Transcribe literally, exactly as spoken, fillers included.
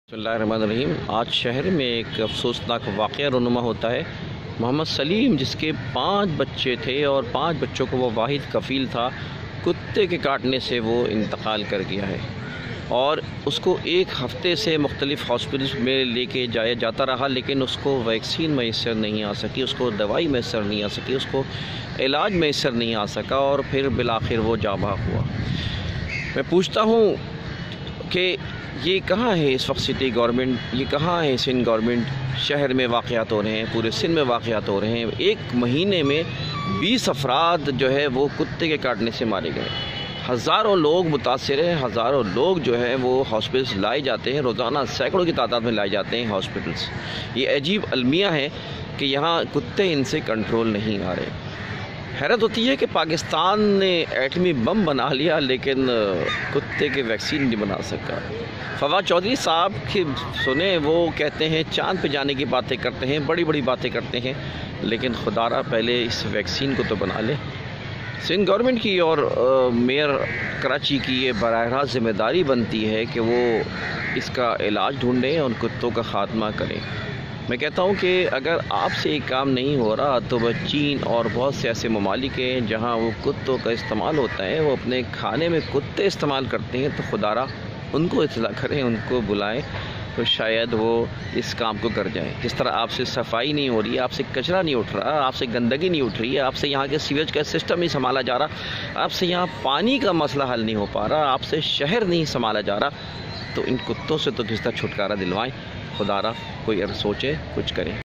बिस्मिल्लाहिर्रहमानिर्रहीम। आज शहर में एक अफसोसनाक वाक़या रूनुमा होता है। मोहम्मद सलीम, जिसके पाँच बच्चे थे और पाँच बच्चों को वो वाहिद कफ़ील था, कुत्ते के काटने से वो इंतकाल कर गया है और उसको एक हफ़्ते से मुख्तलिफ़ हॉस्पिटल्स में लेके जाया जाता रहा, लेकिन उसको वैक्सीन मैसर नहीं आ सकी, उसको दवाई मैसर नहीं आ सकी, उसको इलाज मैसर नहीं आ सका और फिर बिलाखिर वो जाबा हुआ। मैं पूछता हूँ कि ये कहाँ है इस वक्त सिटी गवर्नमेंट, ये कहाँ है सिंध गवर्नमेंट? शहर में वाक़यात हो रहे हैं, पूरे सिंध में वाक़यात हो रहे हैं। एक महीने में बीस अफराद जो है वो कुत्ते के काटने से मारे गए। हज़ारों लोग मुतासिर हैं, हज़ारों लोग जो है वो हॉस्पिटल्स लाए जाते हैं, रोज़ाना सैकड़ों की तादाद में लाए जाते हैं हॉस्पिटल्स। ये अजीब अलमिया है कि यहाँ कुत्ते इनसे कंट्रोल नहीं आ रहे। हैरत होती है कि पाकिस्तान ने एटमी बम बना लिया लेकिन कुत्ते के वैक्सीन नहीं बना सका। फवाद चौधरी साहब की सुने, वो कहते हैं चांद पे जाने की बातें करते हैं, बड़ी बड़ी बातें करते हैं, लेकिन खुदारा पहले इस वैक्सीन को तो बना ले। सिंध गवर्नमेंट की और मेयर कराची की ये बराह रास्त ज़िम्मेदारी बनती है कि वो इसका इलाज ढूँढें और कुत्तों का ख़ात्मा करें। मैं कहता हूँ कि अगर आपसे ये काम नहीं हो रहा तो वह चीन और बहुत से ऐसे ममालिक हैं जहाँ वो कुत्तों का इस्तेमाल होता है, वो अपने खाने में कुत्ते इस्तेमाल करते हैं, तो खुदारा उनको इत्तला करें, उनको बुलाएं, तो शायद वो इस काम को कर जाएं। जिस तरह आपसे सफाई नहीं हो रही है, आपसे कचरा नहीं उठ रहा, आपसे गंदगी नहीं उठ रही है, आपसे यहाँ के सीवेज का सिस्टम नहीं संभाला जा रहा, आपसे यहाँ पानी का मसला हल नहीं हो पा रहा, आपसे शहर नहीं संभाला जा रहा, तो इन कुत्तों से तो किसी तरह छुटकारा दिलवाएं। खुदारा कोई सोचे, कुछ करें।